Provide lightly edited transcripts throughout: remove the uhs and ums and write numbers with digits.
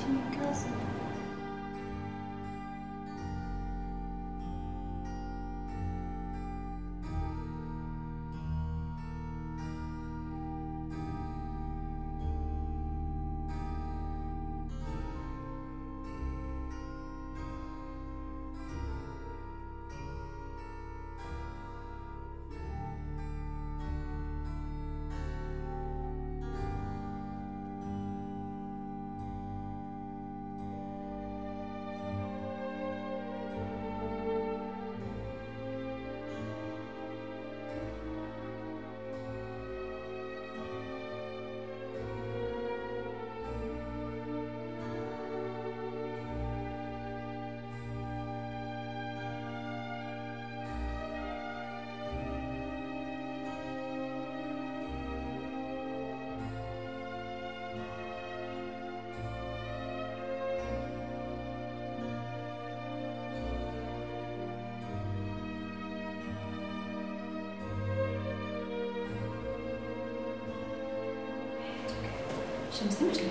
to your cousin. مش مستمتع.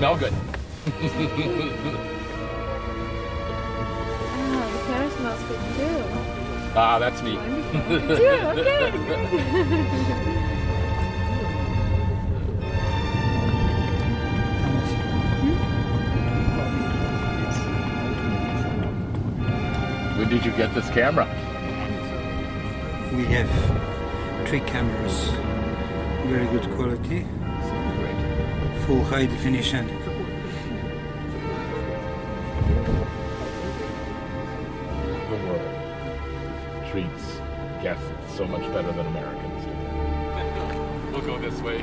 smell good. Oh, the camera smells good too. Ah, that's me. It's you, okay. When did you get this camera? We have 3 cameras, very good quality, full high definition. The world treats guests so much better than Americans do. We'll go this way.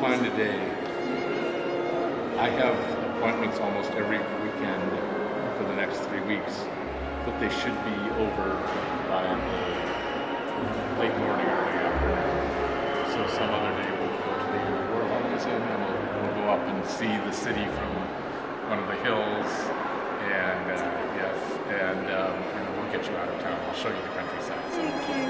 find a day. I have appointments almost every weekend for the next 3 weeks, but they should be over by the late morning or late afternoon. So some other day we'll go to the World Museum and we'll go up and see the city from one of the hills, and we'll get you out of town. I'll show you the countryside. Thank you.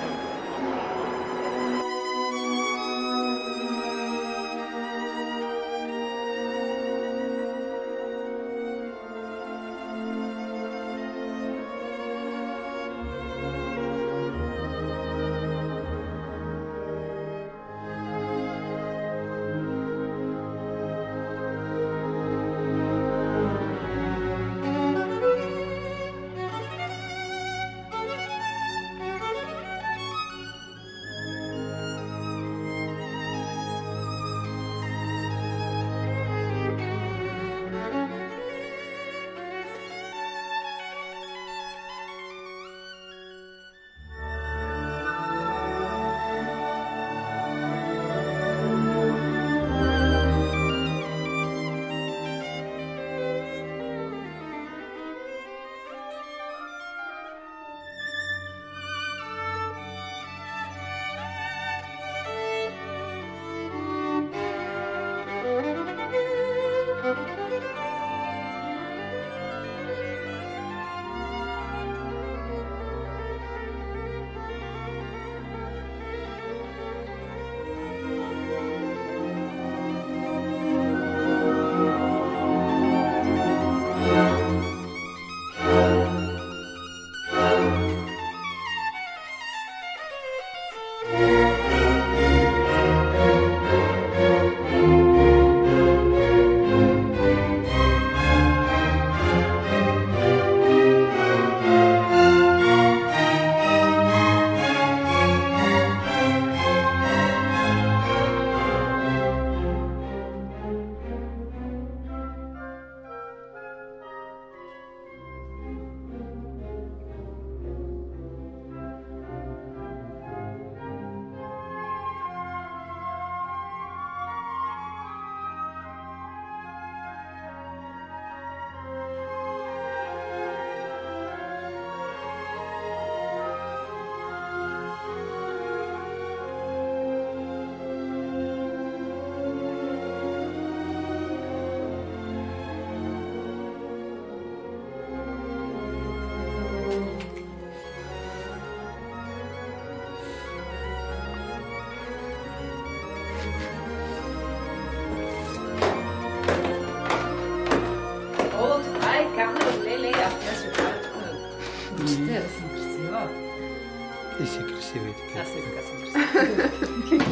Ти си красива и така. Аз и така съм красива.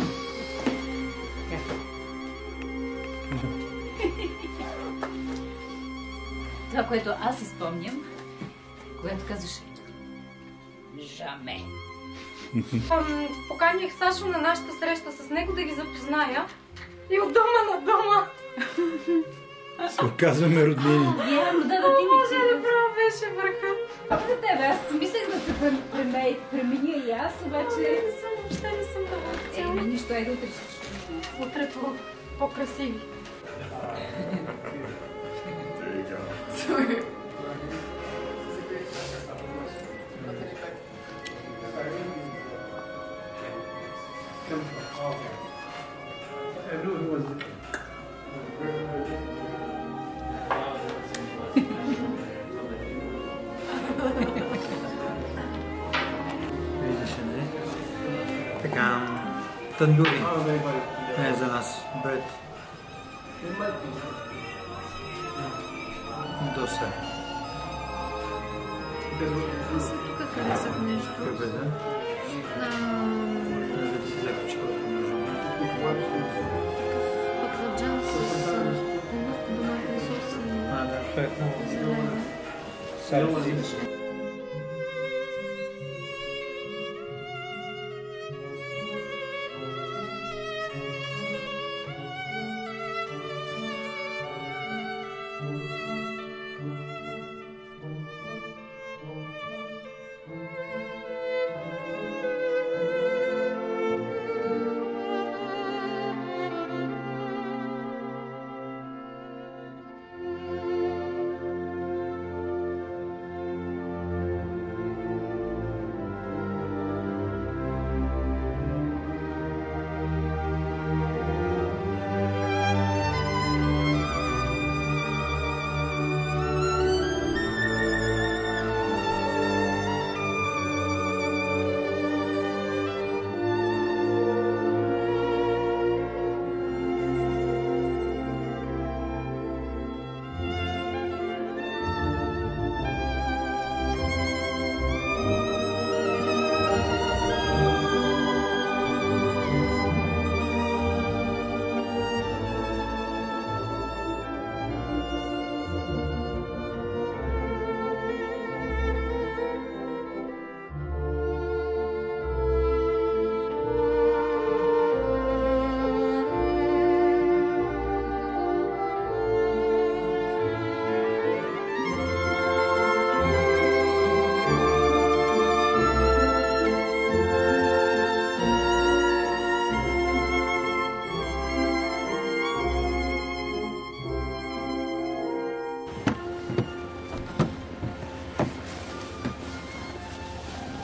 Това, което аз изпомням, когато казваше Жаме. Поканих Сашо на нашата среща с него да ги запозная и от дома на дома. Се оказваме роднини. Вярно, да ти ми Боже, направо беше върха. За тебе, аз мислех да се пременя и аз, обаче... Въобще не съм доволна. Нищо, айде утре ще... Утре по-красиви. Виждаш ли? Така, тандури е за нас, бред. Доса. Тук харесах нещо. Къде да? Да си закачава Бакладжан с доматен сос и да, това е хубаво. зелена. Салси.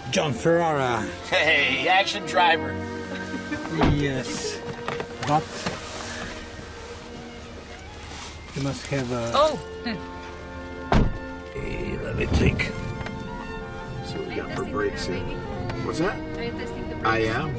John Ferrara. Hey, action driver. Yes, but you must have a... Oh! Hey, let me think. See what we got for brakes here. What's that? Are you testing the brakes? I am.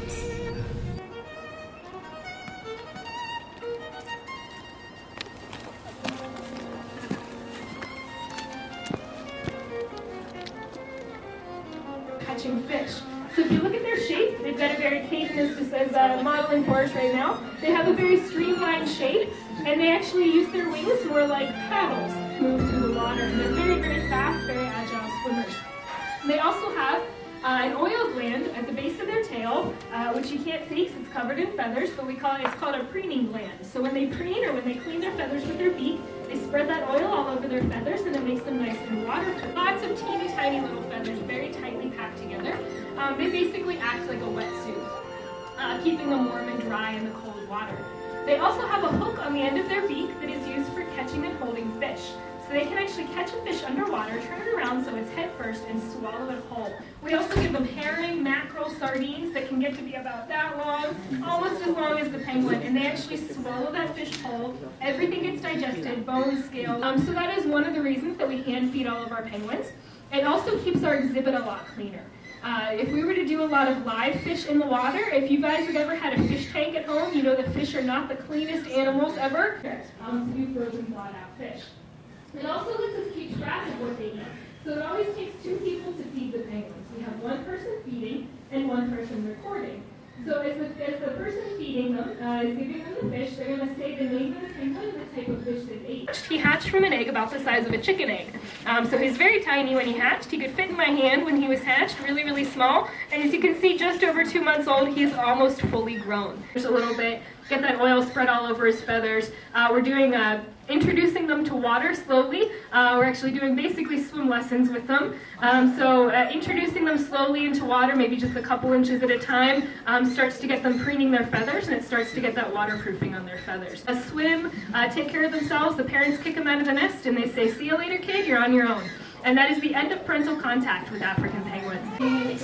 Catching fish. So if you look at their shape, they've got a very, Caden is just as modeling for us right now. They have a very streamlined shape, and they actually use their wings more like paddles to move through the water. And they're very, very fast, very agile swimmers. They also have an oil gland at the base of their tail, which you can't see because it's covered in feathers, but it's called a preening gland. So when they preen or when they clean their feathers with their beak, they spread that oil all over their feathers, and it makes them nice and waterproof. Lots of teeny tiny little feathers, very tightly packed together. They basically act like a wetsuit, keeping them warm and dry in the cold water. They also have a hook on the end of their beak that is used for catching and holding fish. So they can actually catch a fish underwater, turn it around so it's head first, and swallow it whole. We also give them herring, mackerel, sardines that can get to be about that long, almost as long as the penguin, and they actually swallow that fish whole. Everything gets digested, bones, scales. So that is one of the reasons that we hand feed all of our penguins. It also keeps our exhibit a lot cleaner. If we were to do a lot of live fish in the water, if you guys have ever had a fish tank at home, you know that fish are not the cleanest animals ever. To do frozen thawed out fish. It also lets us keep track of what they eat. So it always takes two people to feed the penguins. We have one person feeding and one person recording. So as the person feeding them is giving them the fish, they're going to say the name of the penguin and the type of fish that they ate. He hatched from an egg about the size of a chicken egg. So he's very tiny when he hatched. He could fit in my hand when he was hatched, really, really small. And as you can see, just over 2 months old, he's almost fully grown. Just a little bit, get that oil spread all over his feathers. We're doing introducing them to water slowly. We're actually doing basically swim lessons with them. Introducing them slowly into water, maybe just a couple inches at a time, starts to get them preening their feathers, and it starts to get that waterproofing on their feathers. Swim, take care of themselves. The parents kick them out of the nest, and they say, "See you later, kid, you're on your own." And that is the end of parental contact with African penguins.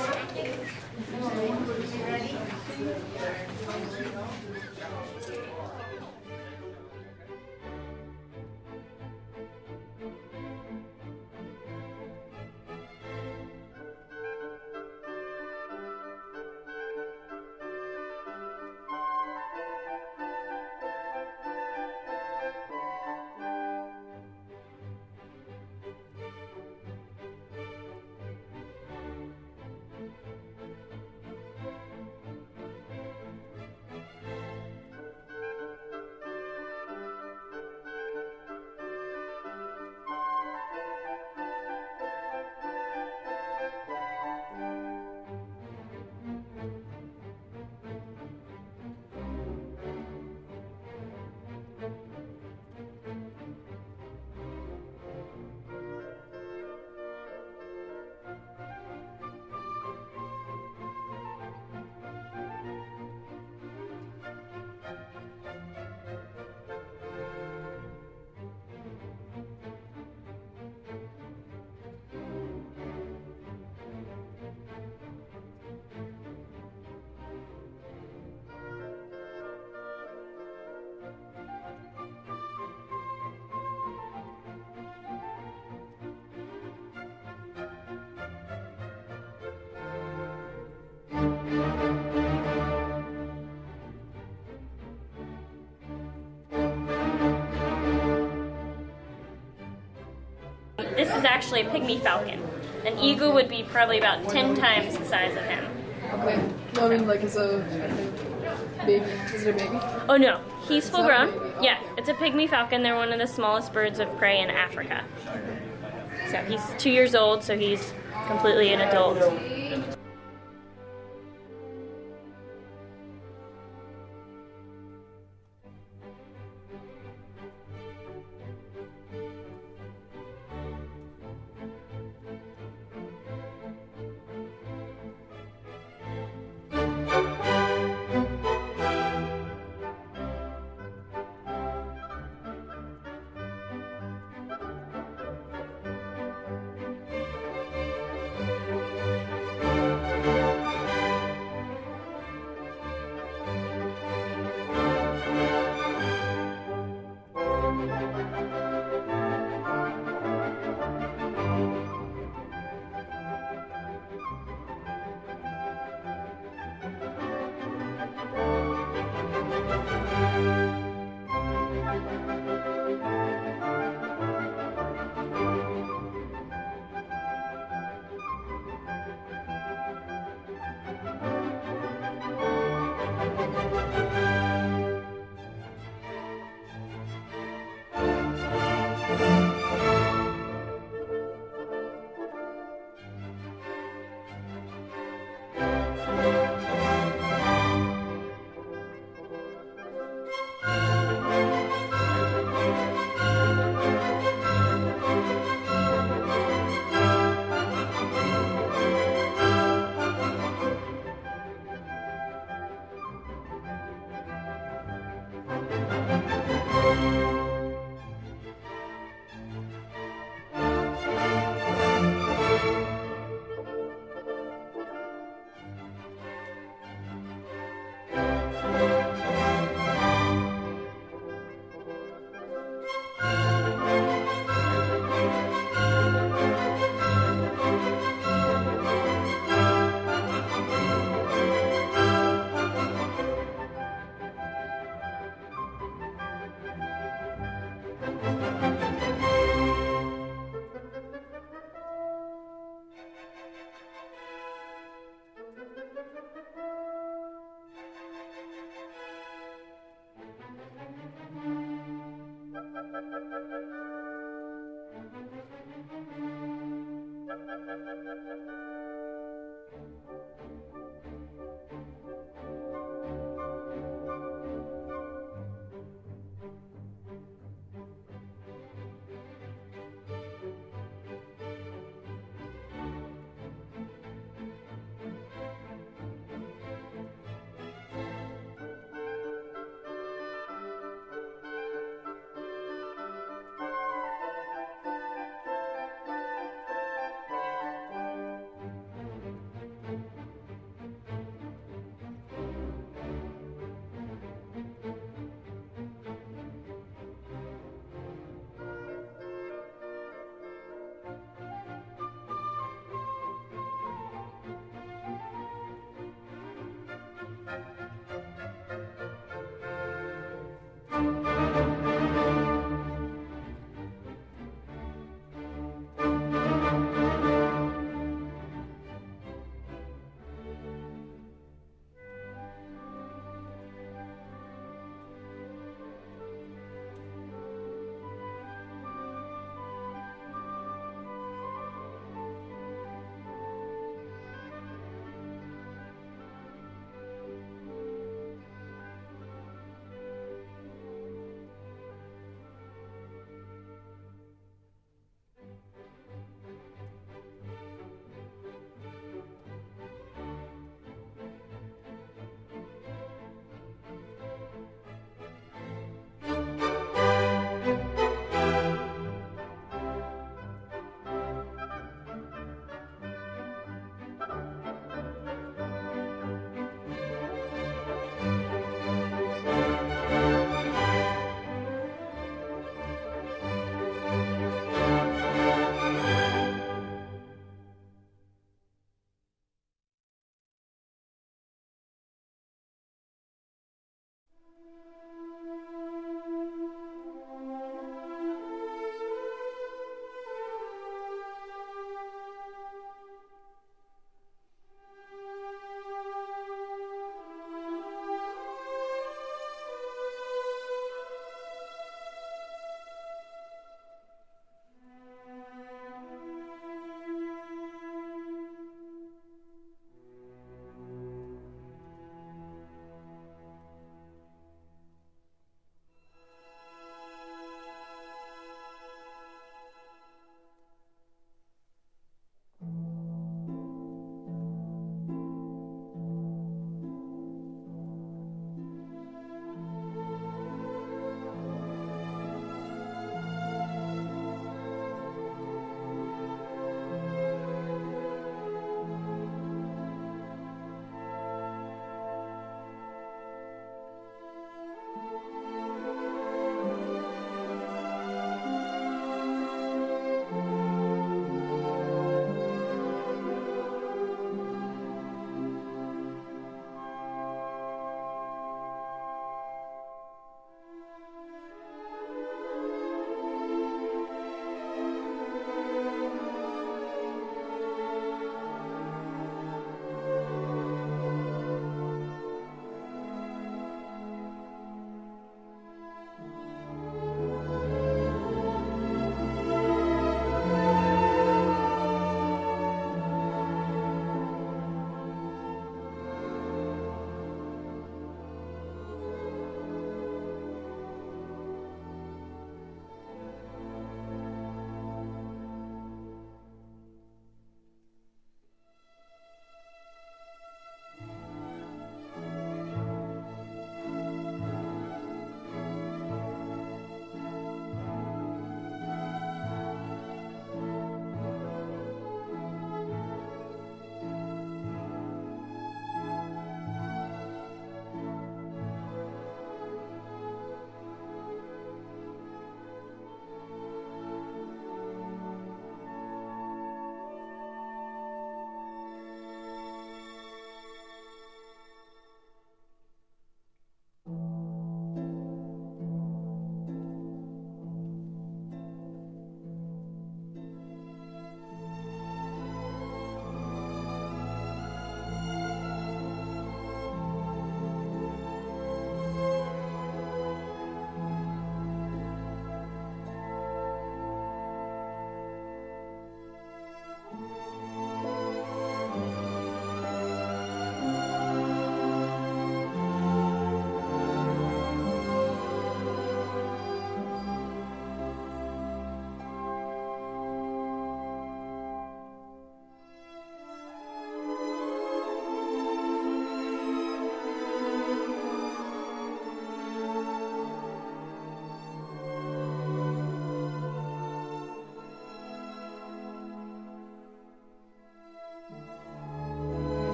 This is actually a pygmy falcon. An eagle would be probably about 10 times the size of him. Okay. No, I mean, like, is a baby. Is it a baby? Oh no, he's full grown. Baby? Oh. Yeah, it's a pygmy falcon. They're one of the smallest birds of prey in Africa. So he's 2 years old, so he's completely an adult.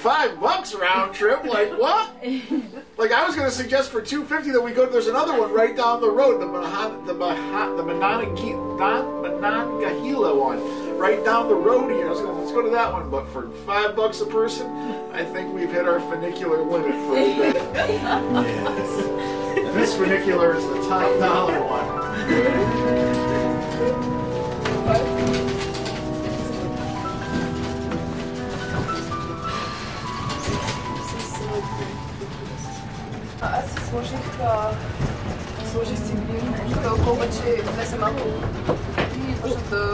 $5 round trip? Like what? Like I was going to suggest for $250 that we go. There's another one right down the road, the Monongahela one, right down the road here. I was going, let's go to that one. But for $5 a person, I think we've hit our funicular limit for the day. Yes. This funicular is the top dollar one. Аз си сложих си повече, внесе малко и почнах да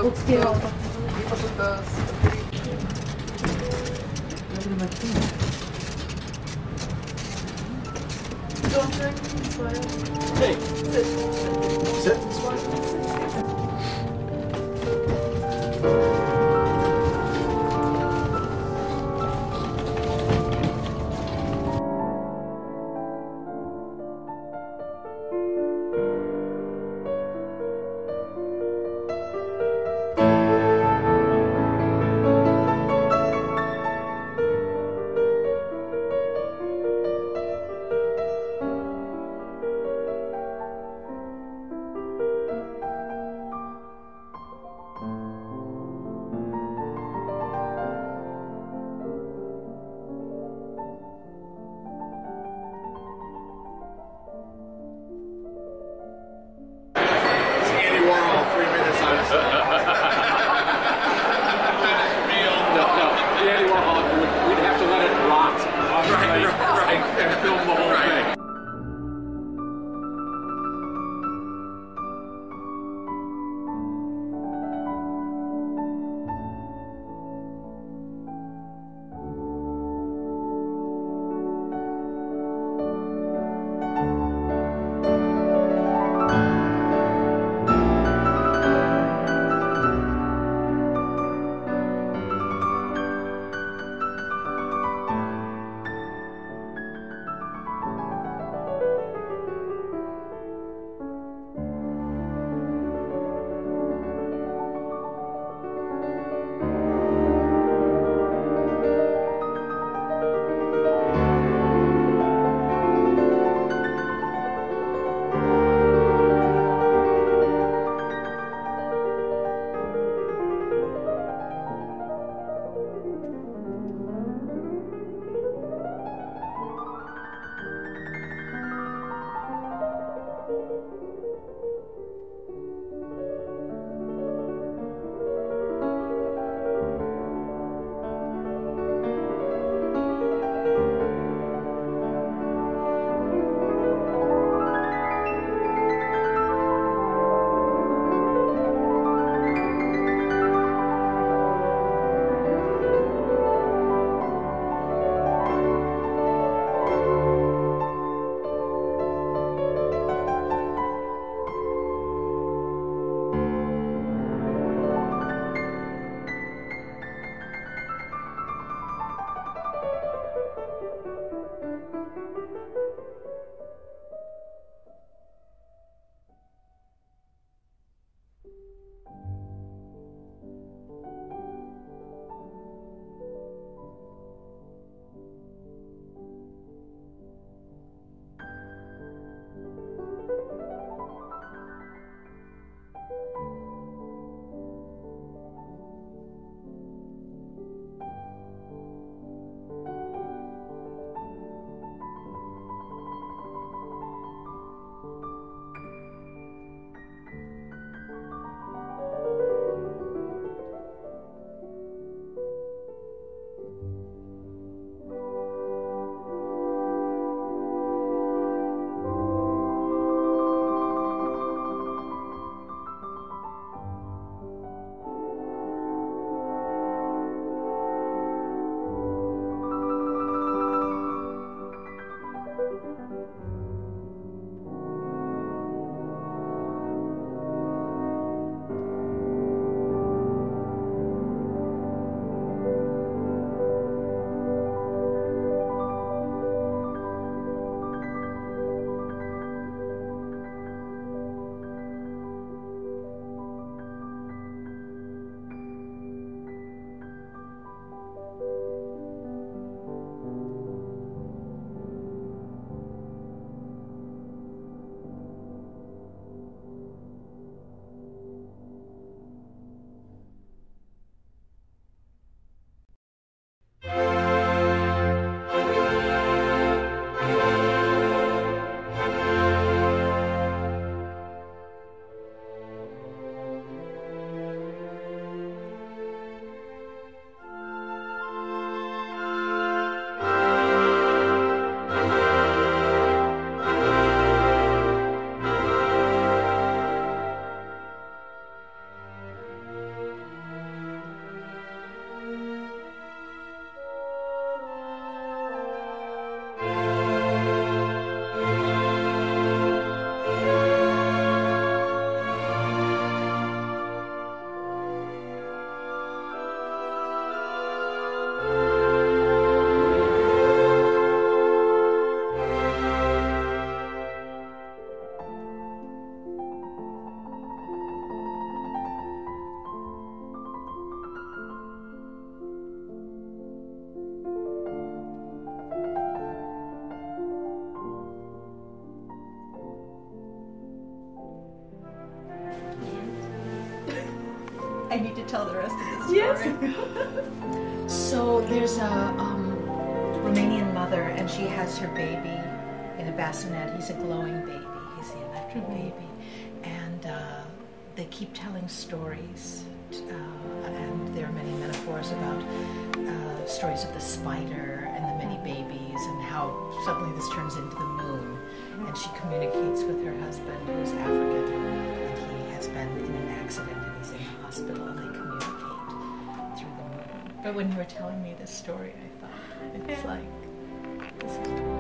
Don't drink, smile. Hey. Sit. Sit. Smile. tell the rest of the story. Yes. So there's a Romanian mother, and she has her baby in a bassinet. He's a glowing baby. He's the electric baby. And they keep telling stories. And there are many metaphors about stories of the spider and the many babies and how suddenly this turns into the moon. And she communicates with her husband, who's African, and he has been in an accident and he's in the hospital, and they communicate through the moon. But when you were telling me this story, I thought, it's like, this is...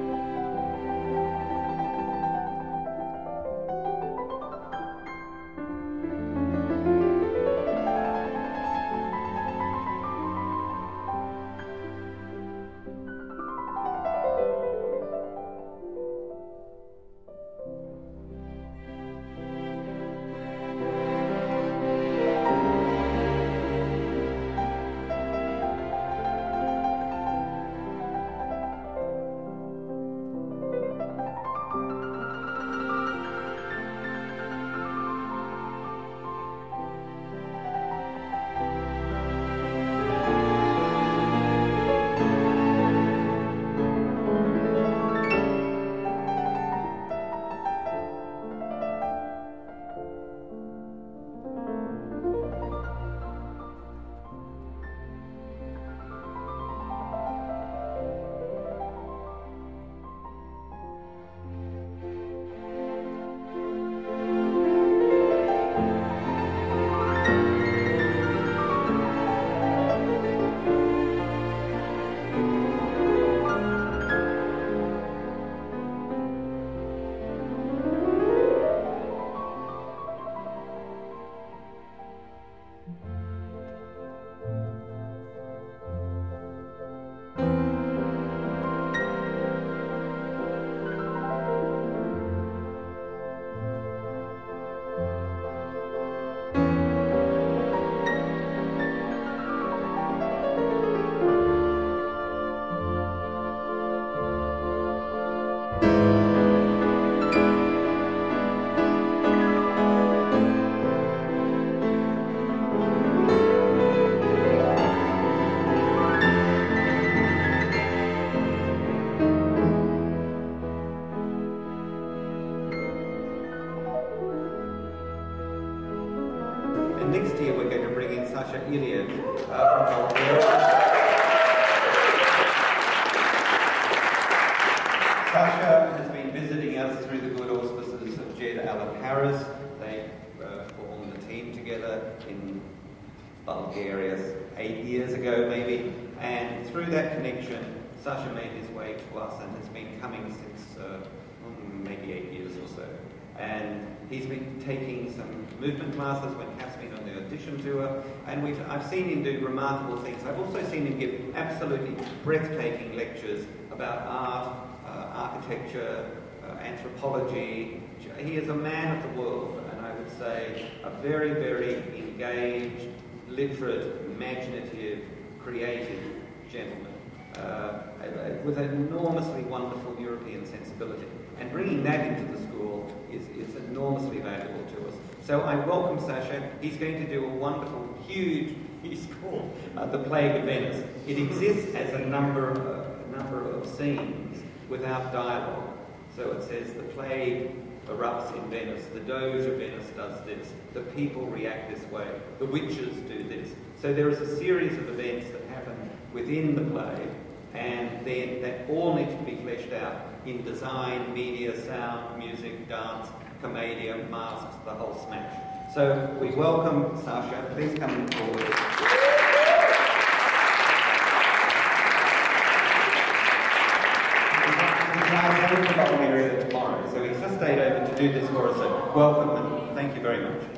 Next year we're going to bring in Sasha from Bulgaria. Sasha has been visiting us through the good auspices of Jed Alaparas. They formed a team together in Bulgaria 8 years ago maybe, and through that connection Sasha made his way to us and has been coming since maybe 8 years or so. And he's been taking some movement classes when Kath's been on the audition tour, and I've seen him do remarkable things. I've also seen him give absolutely breathtaking lectures about art, architecture, anthropology. He is a man of the world, and I would say a very, very engaged, literate, imaginative, creative gentleman with an enormously wonderful European sensibility. And bringing that into the school is enormously valuable to us. So I welcome Sasha. He's going to do a wonderful, huge piece called The Plague of Venice. It exists as a number of scenes without dialogue. So it says the plague erupts in Venice, the Doge of Venice does this, the people react this way, the witches do this. So there is a series of events that happen within the play, and then that all need to be fleshed out in design, media, sound, music, dance, commedia, masks, the whole smash. So we welcome Sasha. Please come forward. Tomorrow, so he's just stayed over to do this for us. So welcome and thank you very much.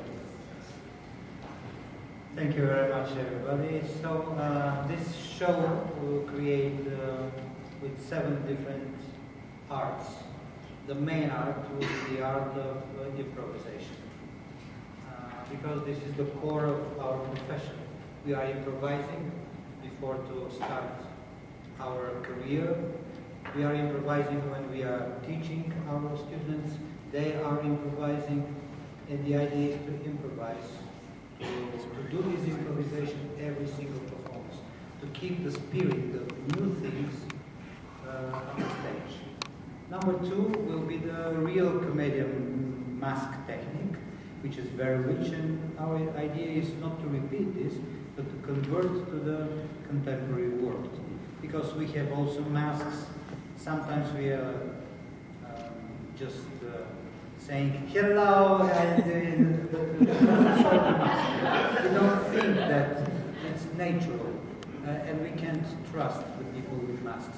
Thank you very much, everybody. So this show will create with 7 different arts. The main art will be the art of improvisation, because this is the core of our profession. We are improvising before to start our career. We are improvising when we are teaching our students. They are improvising, and the idea is to improvise to do this improvisation every single performance, to keep the spirit of new things on the stage. Number 2 will be the real comedian mask technique, which is very rich, and our idea is not to repeat this, but to convert to the contemporary world. Because we have also masks, sometimes we are just saying hello, and we don't think that it's natural, and we can't trust the people with masks.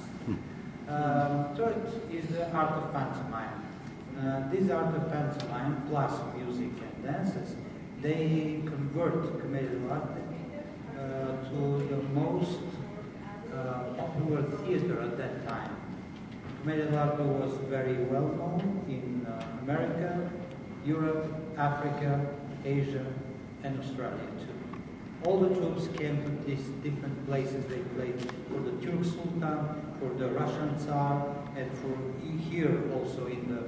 Third is the art of pantomime. This art of pantomime, plus music and dances, they convert comedian art to the most popular theater at that time. Comedian art was very well known in America, Europe, Africa, Asia, and Australia too. All the troops came to these different places. They played for the Turk Sultan, for the Russian Tsar, and for here also in the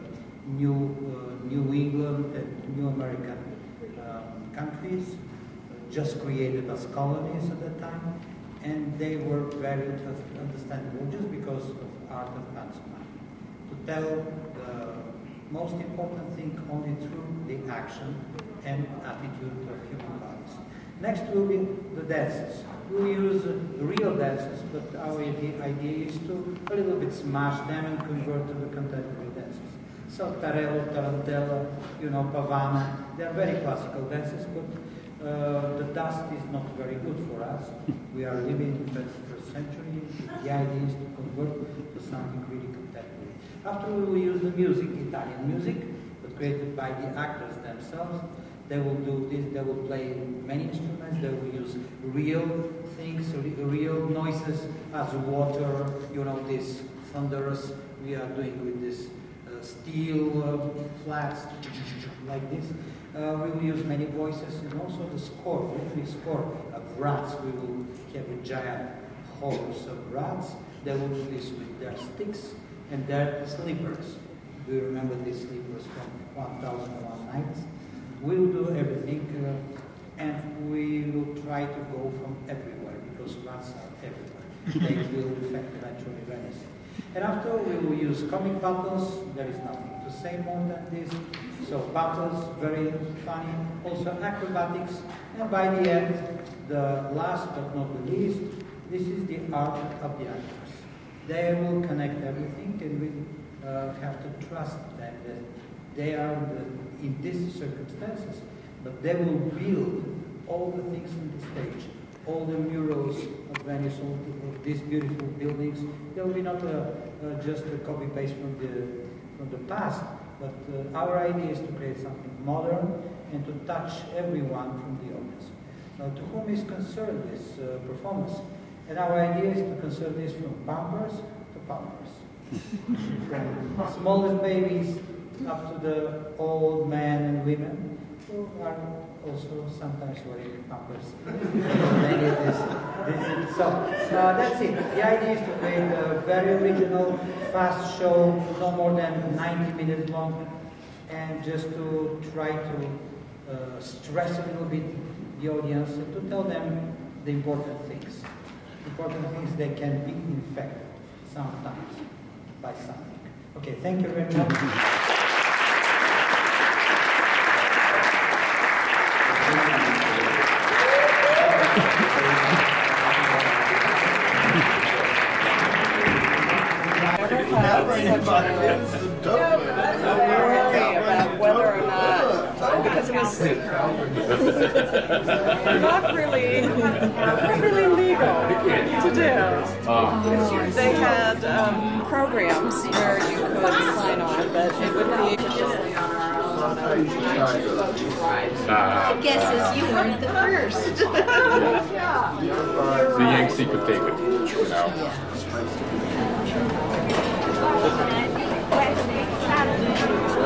New England and New American countries, just created as colonies at that time, and they were very understandable just because of art of pantomime. To tell the most important thing only through the action and attitude of human bodies. Next will be the dances. We'll use real dances, but our idea is to a little bit smash them and convert to the contemporary dances. So Tarello, Tarantella, Pavana, they are very classical dances, but the dust is not very good for us. We are living in the 21st century. The idea is to convert to something really contemporary. After we will use the music, Italian music, but created by the actors themselves. They will do this, they will play many instruments, they will use real things, real noises as water, this thunderous we are doing with this steel flats, like this. We will use many voices, and also the score, literally score of rats. We will have a giant horse of rats. They will do this with their sticks and their slippers. Do you remember these slippers from 1001 Nights? We will do everything, and we will try to go from everywhere, because rats are everywhere. They will infect eventually Venice. And after, we will use comic battles. There is nothing to say more than this. So battles, very funny. Also acrobatics. And by the end, the last but not the least, this is the art of the actors. They will connect everything, and we have to trust them that they are in these circumstances, but they will build all the things on the stage, all the murals of Venice, all of these beautiful buildings. They will be not just a copy-paste from the past, but our idea is to create something modern and to touch everyone from the audience. Now, to whom is concerned this performance? And our idea is to concern this from pampers to pampers. From smallest babies up to the old men and women who are also sometimes wearing pampers. So that's it. The idea is to create a very original, fast show, no more than 90 minutes long, and just to try to stress a little bit the audience and to tell them the important things. Important things they can be infected sometimes by something. Okay, thank you very much. About whether or not, because it was not really legal to do. They had programs where you could sign on, but it would be The guess is you weren't the first. The Yangtze could take it now.